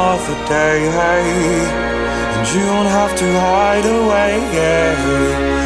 another day, and you don't have to hide away.